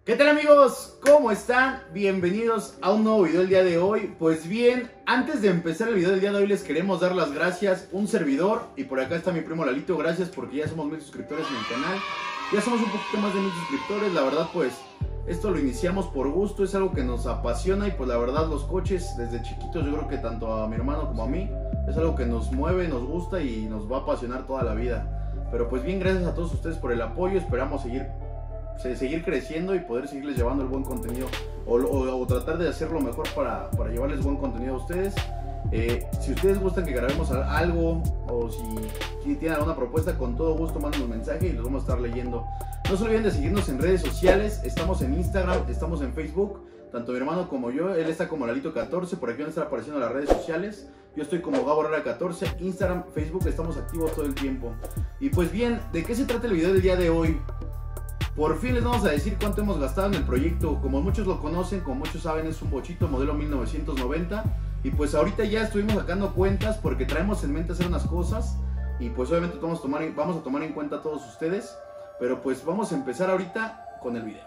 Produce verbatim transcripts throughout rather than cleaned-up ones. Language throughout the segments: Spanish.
¿Qué tal, amigos? ¿Cómo están? Bienvenidos a un nuevo video el día de hoy. Pues bien, antes de empezar el video del día de hoy les queremos dar las gracias, un servidor, y por acá está mi primo Lalito. Gracias porque ya somos mil suscriptores en el canal. Ya somos un poquito más de mil suscriptores. La verdad, pues esto lo iniciamos por gusto, es algo que nos apasiona. Y pues la verdad, los coches desde chiquitos, yo creo que tanto a mi hermano como a mí, es algo que nos mueve, nos gusta y nos va a apasionar toda la vida. Pero pues bien, gracias a todos ustedes por el apoyo. Esperamos seguir seguir creciendo y poder seguirles llevando el buen contenido o, o, o tratar de hacerlo mejor para, para llevarles buen contenido a ustedes. Eh, si ustedes gustan que grabemos algo o si, si tienen alguna propuesta, con todo gusto manden un mensaje y los vamos a estar leyendo. No se olviden de seguirnos en redes sociales. Estamos en Instagram, estamos en Facebook, tanto mi hermano como yo. Él está como Lalito catorce, por aquí van a estar apareciendo las redes sociales. Yo estoy como Gabo Herrera catorce, Instagram, Facebook, estamos activos todo el tiempo. Y pues bien, ¿de qué se trata el video del día de hoy? Por fin les vamos a decir cuánto hemos gastado en el proyecto. Como muchos lo conocen, como muchos saben, es un bochito modelo mil novecientos noventa. Y pues ahorita ya estuvimos sacando cuentas porque traemos en mente hacer unas cosas. Y pues obviamente vamos a tomar, vamos a tomar en cuenta a todos ustedes. Pero pues vamos a empezar ahorita con el video.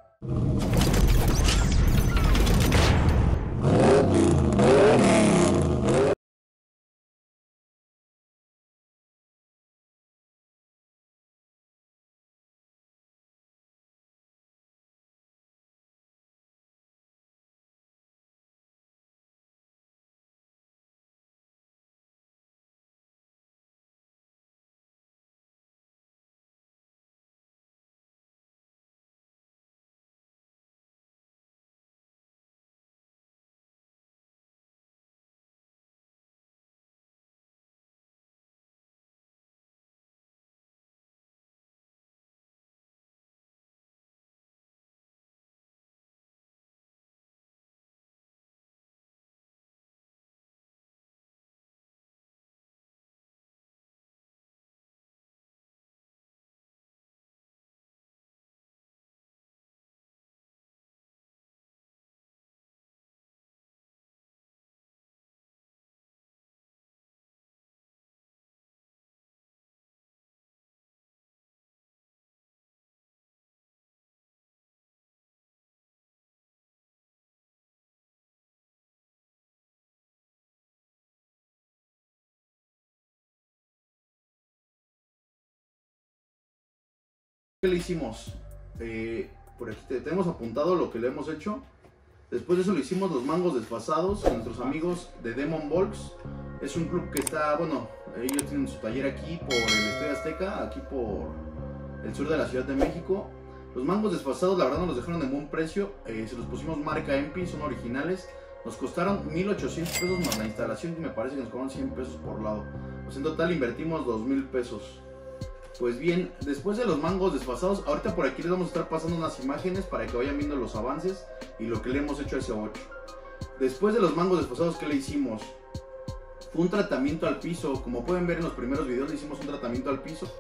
¿Qué le hicimos? Eh, por aquí te, tenemos apuntado lo que le hemos hecho. Después de eso le hicimos los mangos desfasados a nuestros amigos de Demon Volks. Es un club que está, bueno, ellos tienen su taller aquí por el Estadio Azteca, aquí por el sur de la Ciudad de México. Los mangos desfasados la verdad nos los dejaron en buen precio. Eh, se los pusimos marca E M P I, son originales. Nos costaron mil ochocientos pesos más la instalación, que me parece que nos cobraron cien pesos por lado. Pues en total invertimos dos mil pesos. Pues bien, después de los mangos desfasados, ahorita por aquí les vamos a estar pasando unas imágenes para que vayan viendo los avances y lo que le hemos hecho a ese ocho. Después de los mangos desfasados, ¿qué le hicimos? Fue un tratamiento al piso. Como pueden ver en los primeros videos, le hicimos un tratamiento al piso.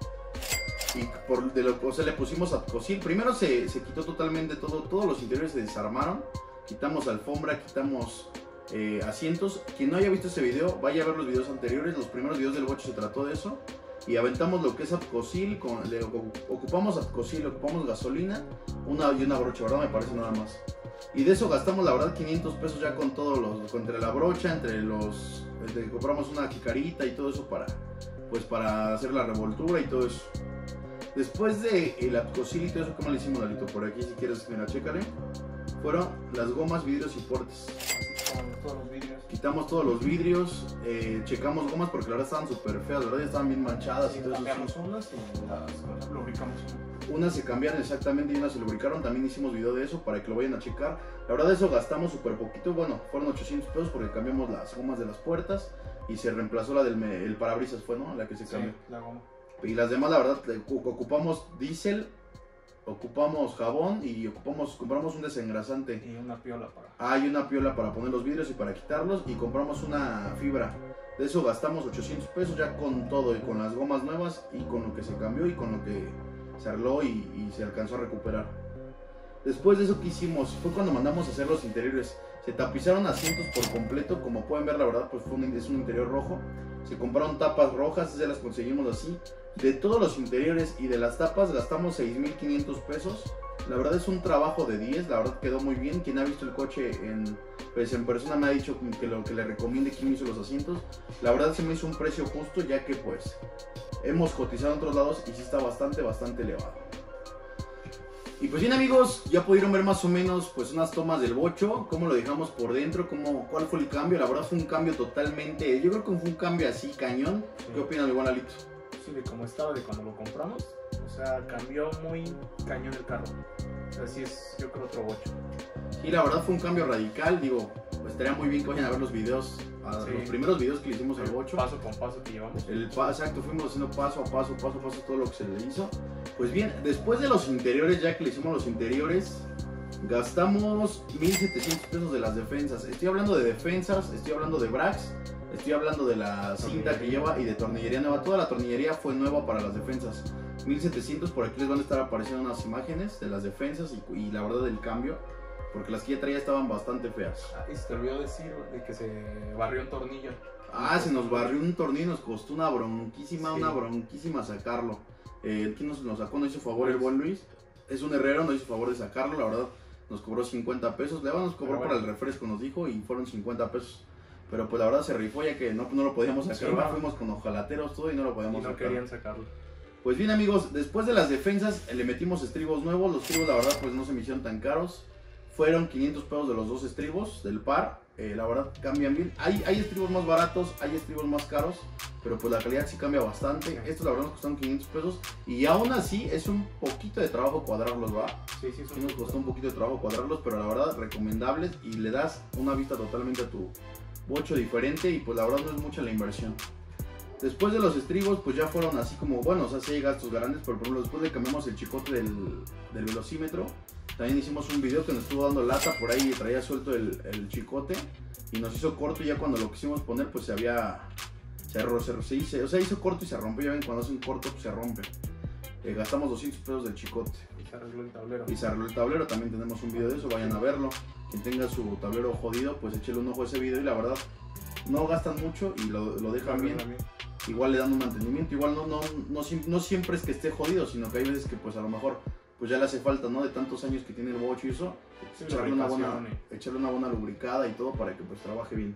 Y por de lo que o sea, le pusimos Atcosil. Primero se, se quitó totalmente todo, todos los interiores se desarmaron. Quitamos alfombra, quitamos eh, asientos. Quien no haya visto ese video, vaya a ver los videos anteriores. Los primeros videos del bocho se trató de eso. Y aventamos lo que es Atcosil, con, le ocupamos Atcosil, ocupamos gasolina, una y una brocha, ¿verdad? Me parece nada más. Y de eso gastamos la verdad quinientos pesos ya con todos los, entre la brocha, entre los, entre, compramos una jicarita y todo eso para, pues para hacer la revoltura y todo eso. Después de el Atcosil y todo eso, ¿cómo le hicimos, Lalito? Por aquí si quieres, mira, chécale. Fueron las gomas, vidrios y portes. Todos los vidrios. Quitamos todos los vidrios, eh, checamos gomas porque la verdad estaban súper feas, la verdad ya estaban bien manchadas. Sí, y todo eso. cambiamos unas y las lubricamos. Unas se cambiaron exactamente y unas se lubricaron, también hicimos video de eso para que lo vayan a checar. La verdad eso gastamos súper poquito, bueno, fueron ochocientos pesos porque cambiamos las gomas de las puertas y se reemplazó la del el parabrisas, fue, ¿no? La que se cambió. Sí, la goma. Y las demás la verdad ocupamos diésel, ocupamos jabón y ocupamos, compramos un desengrasante. Y una piola para... Ah, y una piola para poner los vidrios y para quitarlos. Y compramos una fibra. De eso gastamos ochocientos pesos ya con todo. Y con las gomas nuevas y con lo que se cambió y con lo que se arregló y, y se alcanzó a recuperar. Después de eso, ¿qué hicimos? Fue cuando mandamos a hacer los interiores. Se tapizaron asientos por completo. Como pueden ver, la verdad, pues fue un, es un interior rojo. Se compraron tapas rojas, ya las conseguimos así. De todos los interiores y de las tapas gastamos seis mil quinientos pesos. La verdad es un trabajo de diez, la verdad quedó muy bien. Quien ha visto el coche en, pues en persona me ha dicho que lo que le recomiende quien hizo los asientos. La verdad se me hizo un precio justo, ya que pues hemos cotizado en otros lados y sí está bastante, bastante elevado. Y pues bien amigos, ya pudieron ver más o menos pues unas tomas del bocho, cómo lo dejamos por dentro, cómo, cuál fue el cambio. La verdad fue un cambio totalmente, yo creo que fue un cambio así cañón. ¿Qué opinas mi buen Lalito? Sí, de cómo estaba, de cuando lo compramos. O sea, cambió muy cañón el carro. O sea, sí es, yo creo, otro bocho. Sí, la verdad fue un cambio radical. Digo, pues estaría muy bien que vayan a ver los videos, a Sí. los primeros videos que le hicimos al bocho. Paso con paso que llevamos. El pa exacto, fuimos haciendo paso a paso, paso a paso todo lo que se le hizo. Pues bien, después de los interiores, ya que le hicimos los interiores, gastamos mil setecientos pesos de las defensas. Estoy hablando de defensas, estoy hablando de brakes, estoy hablando de la cinta que lleva y de tornillería nueva. Toda la tornillería fue nueva para las defensas. mil setecientos, por aquí les van a estar apareciendo unas imágenes de las defensas y, y la verdad del cambio, porque las que ya traía estaban bastante feas. Ah, y se te olvidó decir de que se barrió un tornillo. Ah, se nos barrió un tornillo, nos costó una bronquísima, Sí. una bronquísima sacarlo. Eh, ¿Quién nos, nos sacó? Nos hizo favor el buen Luis. Es un herrero, nos hizo favor de sacarlo, la verdad. Nos cobró cincuenta pesos. Le nos cobró Pero para bueno. el refresco, nos dijo, y fueron cincuenta pesos. Pero pues la verdad se rifó, ya que no, no lo podíamos sacar. Sí, ¿Va? no. Fuimos con ojalateros todo y no lo Y podíamos no sacar. querían sacarlo. Pues bien amigos, después de las defensas eh, le metimos estribos nuevos. Los estribos la verdad pues no se me hicieron tan caros. Fueron quinientos pesos de los dos estribos del par. Eh, la verdad cambian bien. Hay, hay estribos más baratos, hay estribos más caros, pero pues la calidad sí cambia bastante. Estos la verdad nos costaron quinientos pesos y aún así es un poquito de trabajo cuadrarlos, ¿va? Sí, sí, Sí nos costó un poquito de trabajo cuadrarlos, pero la verdad recomendables y le das una vista totalmente a tu bocho diferente y pues la verdad no es mucha la inversión. Después de los estribos pues ya fueron así como, bueno, o sea, sí hay gastos grandes, pero por ejemplo después de cambiamos el chicote del, del velocímetro, también hicimos un video que nos estuvo dando lata, por ahí traía suelto el, el chicote y nos hizo corto y ya cuando lo quisimos poner pues se había, se, se, se hizo, o sea, hizo corto y se rompió, ya ven cuando hace un corto pues se rompe. Eh, gastamos doscientos pesos del chicote. Y se arregló el tablero. Y se arregló el tablero, también tenemos un video de eso, vayan a verlo. Quien tenga su tablero jodido, pues échale un ojo a ese video y la verdad no gastan mucho y lo, lo dejan bien. Igual le dan un mantenimiento, igual no, no, no, no siempre es que esté jodido, sino que hay veces que pues a lo mejor pues ya le hace falta, ¿no? De tantos años que tiene el bocho y eso, Sí, echarle, una buena, lubricación, eh. echarle una buena lubricada y todo para que pues trabaje bien.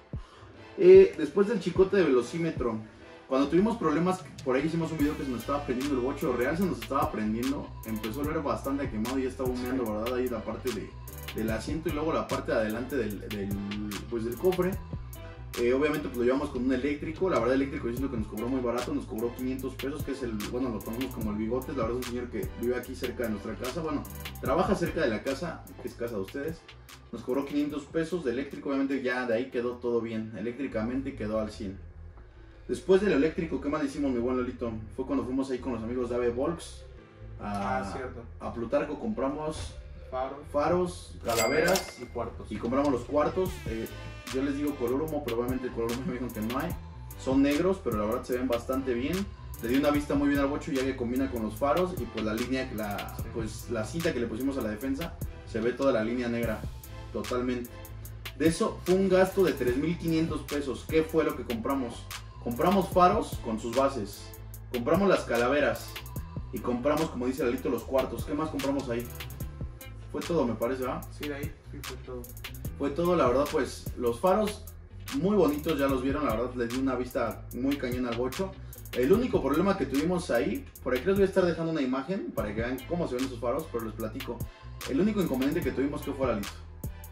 Eh, después del chicote de velocímetro, cuando tuvimos problemas, por ahí hicimos un video que se nos estaba prendiendo el bocho, real se nos estaba prendiendo, empezó a oler bastante quemado y ya estaba humeando, ¿verdad? Ahí la parte de, del asiento y luego la parte de adelante del, del, pues, del cofre. Eh, obviamente pues lo llevamos con un eléctrico, la verdad el eléctrico diciendo que nos cobró muy barato, nos cobró quinientos pesos, que es el, bueno, lo ponemos como el Bigotes, la verdad es un señor que vive aquí cerca de nuestra casa, bueno, trabaja cerca de la casa, que es casa de ustedes, nos cobró quinientos pesos de eléctrico, obviamente ya de ahí quedó todo bien, eléctricamente quedó al cien. Después del eléctrico, ¿qué más hicimos mi buen Lolito? Fue cuando fuimos ahí con los amigos de Ave Volks a, Ah, cierto. a Plutarco, compramos Faros. faros, calaveras y cuartos. y compramos los cuartos. Eh, yo les digo color humo, pero obviamente el color humo me dijeron que no hay. Son negros, pero la verdad se ven bastante bien. Le di una vista muy bien al bocho ya que combina con los faros y pues la línea, la, pues la cinta que le pusimos a la defensa, se ve toda la línea negra, totalmente. De eso fue un gasto de tres mil quinientos pesos. ¿Qué fue lo que compramos? Compramos faros con sus bases, compramos las calaveras y compramos, como dice Lalito, los cuartos. ¿Qué más compramos ahí? Fue todo, me parece, ¿verdad? Sí, de ahí sí, fue todo. Fue todo, la verdad, pues los faros muy bonitos, ya los vieron, la verdad les di una vista muy cañona al bocho. El único problema que tuvimos ahí, por aquí les voy a estar dejando una imagen para que vean cómo se ven esos faros, pero les platico. El único inconveniente que tuvimos que fue Lalito.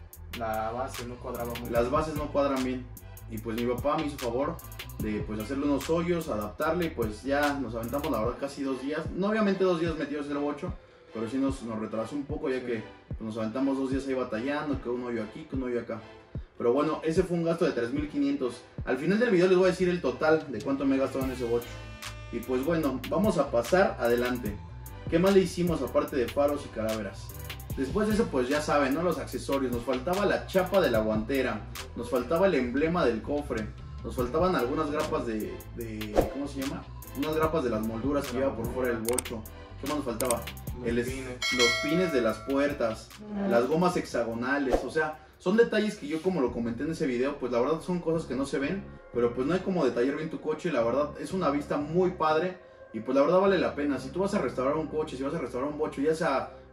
La base no cuadraba muy Las bien. bases no cuadran bien. Y pues mi papá me hizo favor de pues hacerle unos hoyos, adaptarle y pues ya nos aventamos la verdad casi dos días. No obviamente dos días metidos en el bocho, pero sí nos, nos retrasó un poco ya Sí. que pues, nos aventamos dos días ahí batallando, que un hoyo aquí, que un hoyo acá. Pero bueno, ese fue un gasto de tres mil quinientos. Al final del video les voy a decir el total de cuánto me he gastado en ese bocho. Y pues bueno, vamos a pasar adelante. ¿Qué más le hicimos aparte de faros y calaveras? Después de eso pues ya saben, ¿no? Los accesorios. Nos faltaba la chapa de la guantera, nos faltaba el emblema del cofre, nos faltaban algunas grapas de, de ¿cómo se llama? Unas grapas de las molduras que lleva por fuera del bocho. ¿Qué más nos faltaba? Los El es- pines. los pines de las puertas, las gomas hexagonales, o sea, son detalles que yo como lo comenté en ese video, pues la verdad son cosas que no se ven, pero pues no hay como detallar bien tu coche, la verdad es una vista muy padre y pues la verdad vale la pena. Si tú vas a restaurar un coche, si vas a restaurar un bocho, ya sea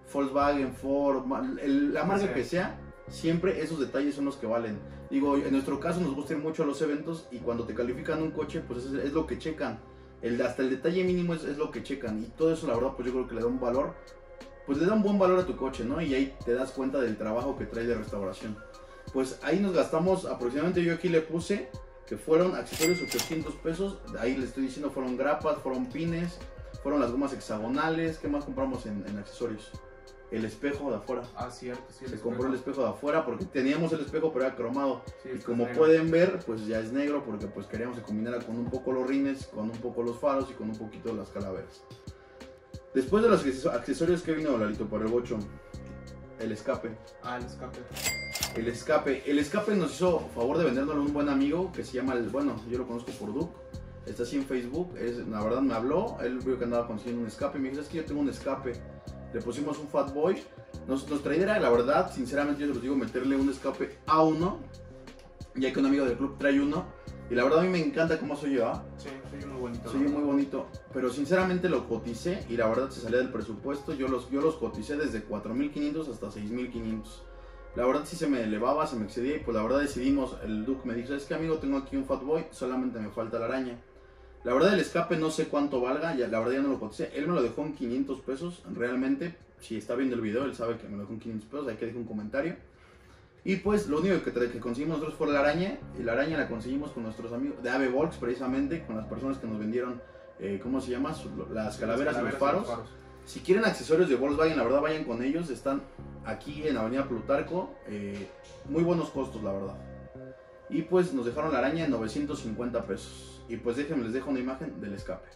Volkswagen, Ford, el, la marca Sí. que sea, siempre esos detalles son los que valen. Digo, en nuestro caso nos gustan mucho los eventos y cuando te califican un coche, pues es, es lo que checan. El, hasta el detalle mínimo es, es lo que checan y todo eso la verdad pues yo creo que le da un valor, pues le da un buen valor a tu coche, ¿no? Y ahí te das cuenta del trabajo que trae de restauración. Pues ahí nos gastamos aproximadamente, yo aquí le puse que fueron accesorios ochocientos pesos, ahí le estoy diciendo fueron grapas, fueron pines, fueron las gomas hexagonales, ¿qué más compramos en, en accesorios? El espejo de afuera. Ah, cierto, sí. Se compró el espejo de afuera porque teníamos el espejo pero era cromado. Sí, Y este como es negro. pueden ver, pues ya es negro porque pues queríamos que combinara con un poco los rines, con un poco los faros y con un poquito las calaveras. Después de los accesorios que vino Lalito para el bocho, el escape. Ah, el escape. El escape. El escape nos hizo favor de venderlo a un buen amigo que se llama, el, bueno, yo lo conozco por Duke. Está así en Facebook, es, la verdad me habló, él vio que andaba consiguiendo un escape y me dijo, es que yo tengo un escape. Le pusimos un Fat Boy. Nos, nos traía, la verdad, sinceramente yo se los digo, meterle un escape A uno, ya que un amigo del club trae uno. Y la verdad a mí me encanta cómo se oye, Sí, soy muy bonito. se oye muy bonito. Pero sinceramente lo coticé y la verdad se salía del presupuesto. Yo los, yo los coticé desde cuatro mil quinientos hasta seis mil quinientos. La verdad sí se me elevaba, se me excedía y pues la verdad decidimos, el Duke me dijo, es que amigo tengo aquí un Fat Boy, solamente me falta la araña. La verdad el escape no sé cuánto valga, ya, la verdad ya no lo coticé, él me lo dejó en quinientos pesos, realmente, si está viendo el video, él sabe que me lo dejó en quinientos pesos, hay que dejar un comentario. Y pues lo único que, que conseguimos nosotros fue la araña, y la araña la conseguimos con nuestros amigos de Ave Volks precisamente, con las personas que nos vendieron, eh, ¿cómo se llama? Las calaveras, y los faros. Si quieren accesorios de Volkswagen, la verdad vayan con ellos, están aquí en Avenida Plutarco, eh, muy buenos costos la verdad. Y pues nos dejaron la araña en novecientos cincuenta pesos. Y pues déjenme, les dejo una imagen del escape.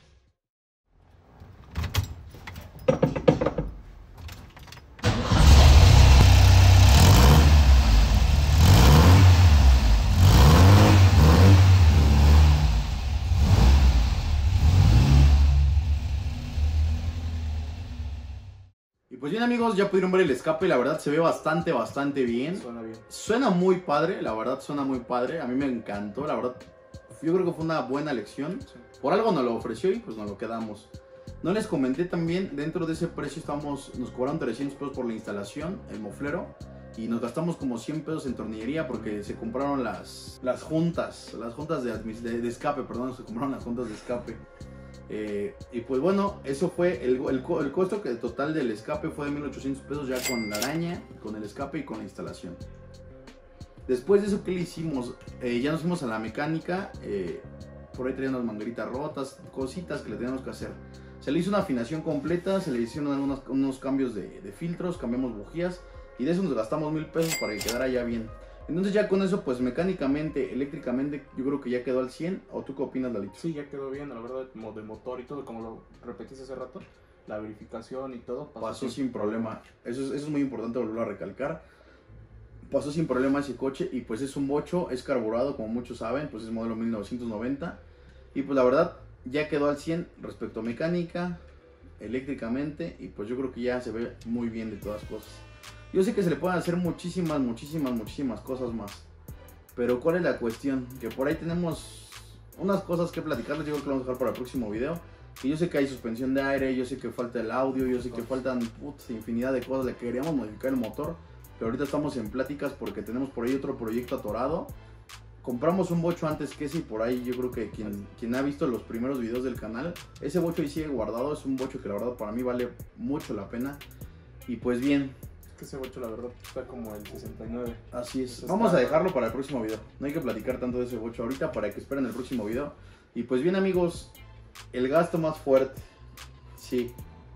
Y pues bien amigos, ya pudieron ver el escape, la verdad se ve bastante, bastante bien. Suena bien. Suena muy padre, la verdad suena muy padre, a mí me encantó, la verdad. Yo creo que fue una buena elección. Sí. Por algo nos lo ofreció y pues nos lo quedamos. No les comenté también, dentro de ese precio estamos, nos cobraron trescientos pesos por la instalación, el moflero. Y nos gastamos como cien pesos en tornillería porque se compraron las, las juntas, las juntas de, de, de escape, perdón, se compraron las juntas de escape. Eh, y pues bueno, eso fue, el, el, el costo que el total del escape fue de mil ochocientos pesos ya con la araña, con el escape y con la instalación. Después de eso, ¿qué le hicimos? Eh, ya nos fuimos a la mecánica, eh, por ahí traían unas mangueritas rotas, cositas que le teníamos que hacer. Se le hizo una afinación completa, se le hicieron unos, unos cambios de, de filtros, cambiamos bujías y de eso nos gastamos mil pesos para que quedara ya bien. Entonces ya con eso, pues mecánicamente, eléctricamente, yo creo que ya quedó al cien. ¿O tú qué opinas, Lalito? Sí, ya quedó bien, la verdad, como del motor y todo, como lo repetiste hace rato, la verificación y todo. Pasó, pasó sin problema, eso es, eso es muy importante volverlo a recalcar. Pasó sin problema ese coche y pues es un bocho, es carburado como muchos saben, pues es modelo mil novecientos noventa. Y pues la verdad ya quedó al cien respecto a mecánica, eléctricamente y pues yo creo que ya se ve muy bien de todas cosas. Yo sé que se le pueden hacer muchísimas, muchísimas, muchísimas cosas más. Pero ¿cuál es la cuestión? Que por ahí tenemos unas cosas que platicarles, yo creo que lo vamos a dejar para el próximo video. Y yo sé que hay suspensión de aire, yo sé que falta el audio, yo sé que faltan putz, infinidad de cosas, le queríamos modificar el motor. Pero ahorita estamos en pláticas porque tenemos por ahí otro proyecto atorado. Compramos un bocho antes que ese y por ahí yo creo que quien, quien ha visto los primeros videos del canal, ese bocho ahí sigue guardado, es un bocho que la verdad para mí vale mucho la pena. Y pues bien, que ese bocho la verdad está como el sesenta y nueve. así es. Entonces, Vamos está... a dejarlo para el próximo video. No hay que platicar tanto de ese bocho ahorita para que esperen el próximo video. Y pues bien amigos, el gasto más fuerte. Sí.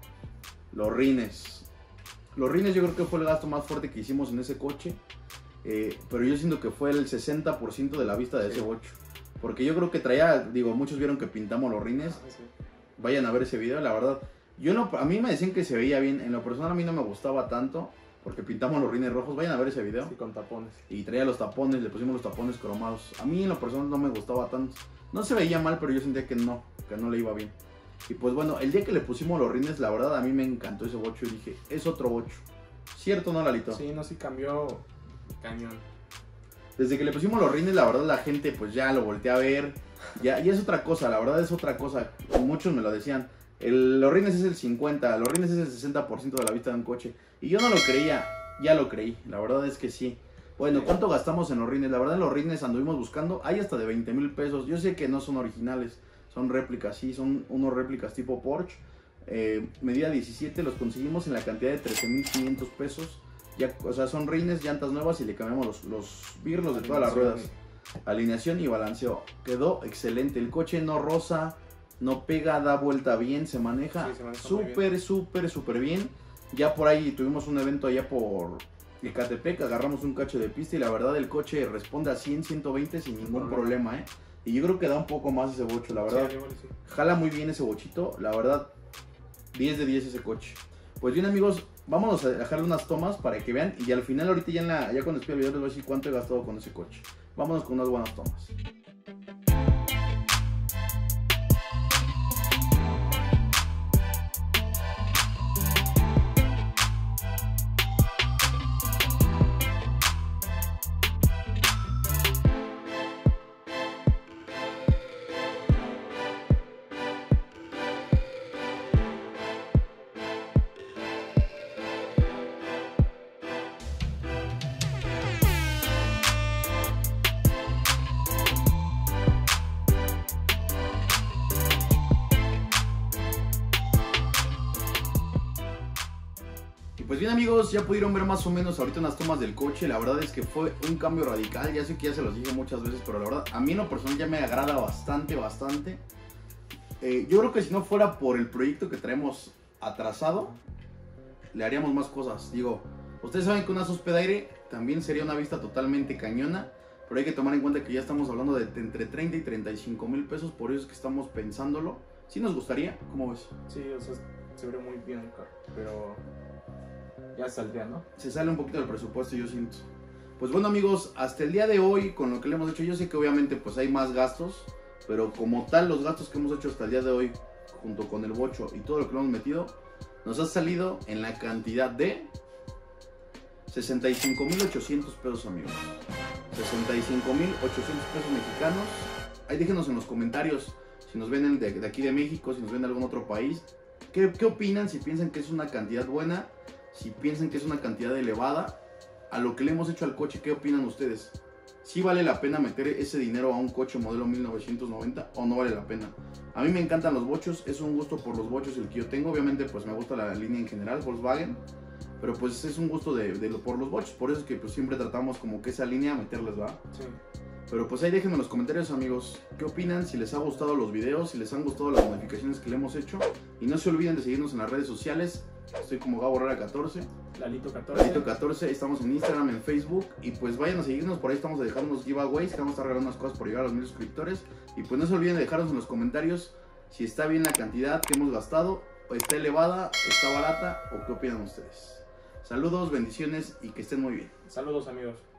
Los rines. Los rines yo creo que fue el gasto más fuerte que hicimos en ese coche. Eh, pero yo siento que fue el sesenta por ciento de la vista de ese bocho. Porque yo creo que traía, digo, muchos vieron que pintamos los rines. Ah, sí. Vayan a ver ese video, la verdad. Yo no, a mí me decían que se veía bien. En lo personal a mí no me gustaba tanto. Porque pintamos los rines rojos. Vayan a ver ese video. Sí, con tapones. Y traía los tapones, le pusimos los tapones cromados. A mí en lo personal no me gustaba tanto. No se veía mal, pero yo sentía que no, que no le iba bien. Y pues bueno, el día que le pusimos los rines, la verdad a mí me encantó ese bocho. Y dije, es otro bocho. ¿Cierto o no, Lalito? Sí, no, sí cambió cañón. Desde que le pusimos los rines, la verdad la gente pues ya lo voltea a ver. Ya, y es otra cosa, la verdad es otra cosa. Muchos me lo decían. El, los rines es el cincuenta, los rines es el sesenta por ciento de la vista de un coche. Y yo no lo creía, ya lo creí, la verdad es que sí. Bueno, ¿cuánto gastamos en los rines? La verdad en los rines anduvimos buscando, hay hasta de veinte mil pesos. Yo sé que no son originales, son réplicas, sí, son unos réplicas tipo Porsche. Eh, medida diecisiete, los conseguimos en la cantidad de trece mil quinientos pesos. Ya, o sea, son rines, llantas nuevas y le cambiamos los, los birlos de todas las ruedas. Alineación y balanceo. Quedó excelente. El coche no roza, no pega, da vuelta bien, se maneja súper, súper, súper bien. Ya por ahí tuvimos un evento allá por Ecatepec, agarramos un cacho de pista y la verdad el coche responde a cien, ciento veinte sin ningún problema, ¿eh? Y yo creo que da un poco más ese bocho, la verdad. Sí, sí. Jala muy bien ese bochito, la verdad, diez de diez ese coche. Pues bien amigos, vámonos a dejarle unas tomas para que vean y al final ahorita ya, en la, ya cuando despida el video les voy a decir cuánto he gastado con ese coche. Vámonos con unas buenas tomas. Pues bien amigos, ya pudieron ver más o menos ahorita unas tomas del coche. La verdad es que fue un cambio radical. Ya sé que ya se los dije muchas veces, pero la verdad a mí en lo personal ya me agrada bastante, bastante. eh, Yo creo que si no fuera por el proyecto que traemos atrasado, le haríamos más cosas. Digo, ustedes saben que una suspe de aire también sería una vista totalmente cañona, pero hay que tomar en cuenta que ya estamos hablando de entre treinta y treinta y cinco mil pesos. Por eso es que estamos pensándolo. ¿Sí nos gustaría? ¿Cómo ves? Sí, o sea, se ve muy bien el carro, pero ya saldría, ¿no? Se sale un poquito del presupuesto, yo siento. Pues bueno amigos, hasta el día de hoy con lo que le hemos hecho, yo sé que obviamente pues hay más gastos, pero como tal los gastos que hemos hecho hasta el día de hoy junto con el bocho y todo lo que le hemos metido, nos ha salido en la cantidad de sesenta y cinco mil ochocientos pesos amigos. sesenta y cinco mil ochocientos pesos mexicanos. Ahí déjenos en los comentarios si nos ven de, de aquí de México, si nos ven de algún otro país, ¿qué, qué opinan? Si piensan que es una cantidad buena, si piensan que es una cantidad elevada a lo que le hemos hecho al coche. ¿Qué opinan ustedes? ¿Sí vale la pena meter ese dinero a un coche modelo mil novecientos noventa o no vale la pena? A mí me encantan los bochos, es un gusto por los bochos el que yo tengo. Obviamente pues me gusta la línea en general, Volkswagen, pero pues es un gusto de, de, de por los bochos. Por eso es que pues siempre tratamos como que esa línea meterles, ¿va? Sí. Pero pues ahí déjenme en los comentarios amigos, ¿qué opinan? Si les ha gustado los videos, si les han gustado las modificaciones que le hemos hecho. Y no se olviden de seguirnos en las redes sociales. Estoy como Gabo Herrera catorce, Lalito catorce, Lalito catorce, estamos en Instagram, en Facebook. Y pues vayan a seguirnos, por ahí estamos dejando unos giveaways, que vamos a estar regalando unas cosas por llegar a los mil suscriptores. Y pues no se olviden de dejarnos en los comentarios si está bien la cantidad que hemos gastado, o está elevada, está barata, o qué opinan ustedes. Saludos, bendiciones y que estén muy bien. Saludos amigos.